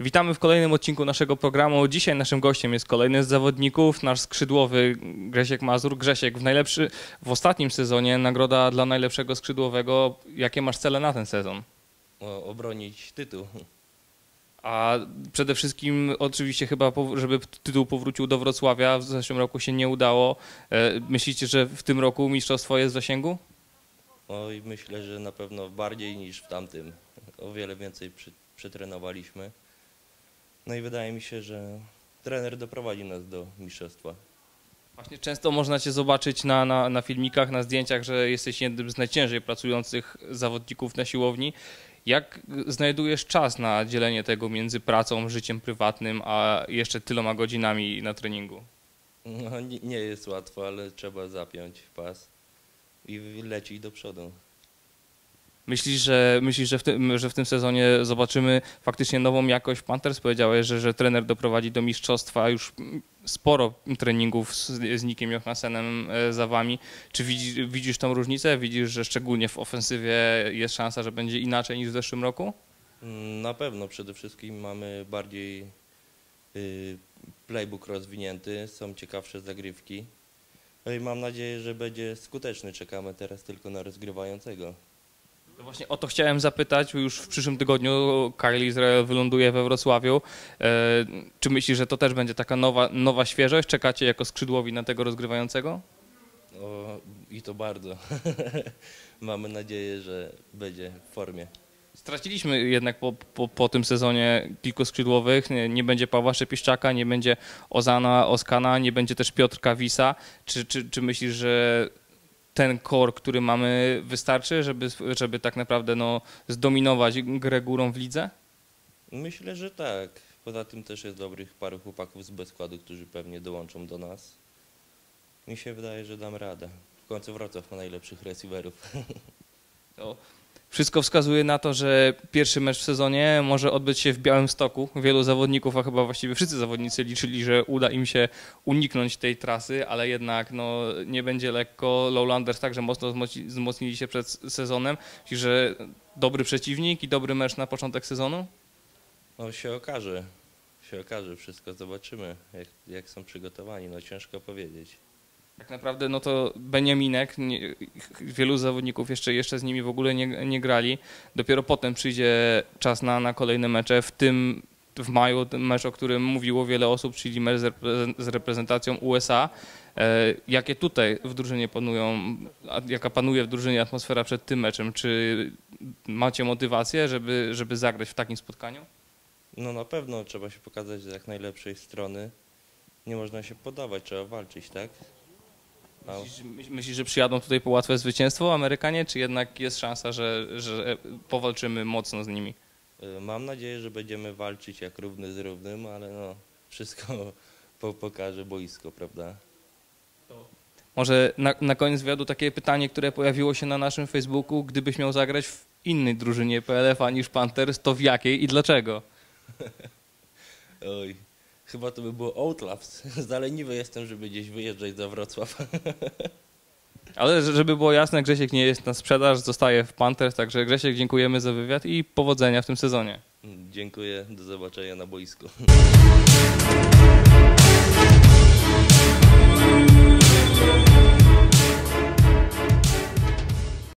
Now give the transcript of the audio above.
Witamy w kolejnym odcinku naszego programu. Dzisiaj naszym gościem jest kolejny z zawodników, nasz skrzydłowy Grzesiek Mazur. Grzesiek, w ostatnim sezonie nagroda dla najlepszego skrzydłowego. Jakie masz cele na ten sezon? Obronić tytuł. A przede wszystkim oczywiście chyba, żeby tytuł powrócił do Wrocławia, w zeszłym roku się nie udało. Myślicie, że w tym roku mistrzostwo jest w zasięgu? Oj, myślę, że na pewno bardziej niż w tamtym. O wiele więcej przetrenowaliśmy. No i wydaje mi się, że trener doprowadzi nas do mistrzostwa. Właśnie często można Cię zobaczyć na filmikach, na zdjęciach, że jesteś jednym z najciężej pracujących zawodników na siłowni. Jak znajdujesz czas na dzielenie tego między pracą, życiem prywatnym, a jeszcze tyloma godzinami na treningu? No, nie jest łatwo, ale trzeba zapiąć pas i lecieć do przodu. Myślisz, że w tym sezonie zobaczymy faktycznie nową jakość Panthers? Powiedziałeś, że trener doprowadzi do mistrzostwa, już sporo treningów z Nickiem Johansenem za wami. Czy widzisz tą różnicę? Widzisz, że szczególnie w ofensywie jest szansa, że będzie inaczej niż w zeszłym roku? Na pewno przede wszystkim mamy bardziej playbook rozwinięty, są ciekawsze zagrywki. No i mam nadzieję, że będzie skuteczny. Czekamy teraz tylko na rozgrywającego. No właśnie o to chciałem zapytać. Już w przyszłym tygodniu Kyle Israel wyląduje we Wrocławiu. Czy myślisz, że to też będzie taka nowa świeżość? Czekacie jako skrzydłowi na tego rozgrywającego? I to bardzo. Mamy nadzieję, że będzie w formie. Straciliśmy jednak po tym sezonie kilku skrzydłowych. Nie będzie Pawła Szepiszczaka, nie będzie Ozana Oskana, nie będzie też Piotrka Wisa. Czy myślisz, że ten core, który mamy, wystarczy, żeby tak naprawdę zdominować grę górą w lidze? Myślę, że tak. Poza tym też jest dobrych paru chłopaków z bezskładu, którzy pewnie dołączą do nas. Mi się wydaje, że dam radę. W końcu Wrocław ma najlepszych receiverów. Wszystko wskazuje na to, że pierwszy mecz w sezonie może odbyć się w Białymstoku. Wielu zawodników, a chyba właściwie wszyscy zawodnicy liczyli, że uda im się uniknąć tej trasy, ale jednak nie będzie lekko. Lowlanders także mocno wzmocnili się przed sezonem. Myślisz, że dobry przeciwnik i dobry mecz na początek sezonu? No się okaże. Wszystko zobaczymy, jak są przygotowani. No ciężko powiedzieć. Tak naprawdę to Beniaminek, wielu zawodników jeszcze z nimi w ogóle nie grali. Dopiero potem przyjdzie czas na kolejne mecze, w tym w maju ten mecz, o którym mówiło wiele osób, czyli mecz z reprezentacją USA. Jakie tutaj w drużynie jaka panuje w drużynie atmosfera przed tym meczem? Czy macie motywację, żeby zagrać w takim spotkaniu? No na pewno trzeba się pokazać z jak najlepszej strony. Nie można się poddawać, trzeba walczyć, tak? Myślisz, że przyjadą tutaj po łatwe zwycięstwo Amerykanie, czy jednak jest szansa, że powalczymy mocno z nimi? Mam nadzieję, że będziemy walczyć jak równy z równym, ale wszystko pokaże boisko, prawda? Może na koniec wywiadu takie pytanie, które pojawiło się na naszym Facebooku. Gdybyś miał zagrać w innej drużynie PLF-a niż Panthers, to w jakiej i dlaczego? Oj, chyba to by było Outlaws. Zaleniwy jestem, żeby gdzieś wyjeżdżać za Wrocław. Ale żeby było jasne, Grzesiek nie jest na sprzedaż, zostaje w Panthers, także Grzesiek, dziękujemy za wywiad i powodzenia w tym sezonie. Dziękuję, do zobaczenia na boisku.